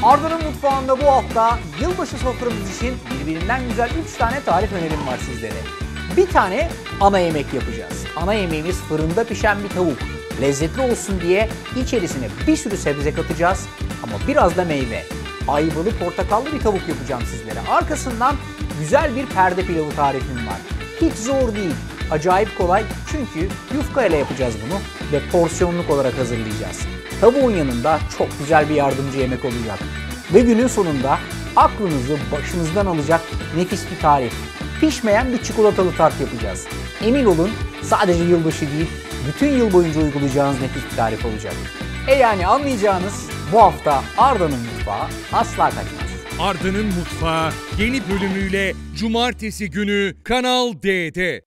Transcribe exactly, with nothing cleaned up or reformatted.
Arda'nın mutfağında bu hafta yılbaşı soframız için birbirinden güzel üç tane tarif önerim var sizlere. Bir tane ana yemek yapacağız. Ana yemeğimiz fırında pişen bir tavuk. Lezzetli olsun diye içerisine bir sürü sebze katacağız ama biraz da meyve. Ayvalı portakallı bir tavuk yapacağım sizlere. Arkasından güzel bir perde pilavı tarifim var. Hiç zor değil, acayip kolay çünkü yufka ile yapacağız bunu ve porsiyonluk olarak hazırlayacağız. Tavuğun yanında çok güzel bir yardımcı yemek olacak. Ve günün sonunda aklınızı başınızdan alacak nefis bir tarif. Pişmeyen bir çikolatalı tart yapacağız. Emin olun sadece yılbaşı değil, bütün yıl boyunca uygulayacağınız nefis bir tarif olacak. E yani anlayacağınız bu hafta Arda'nın mutfağı asla kaçmaz. Arda'nın Mutfağı yeni bölümüyle Cumartesi günü Kanal D'de.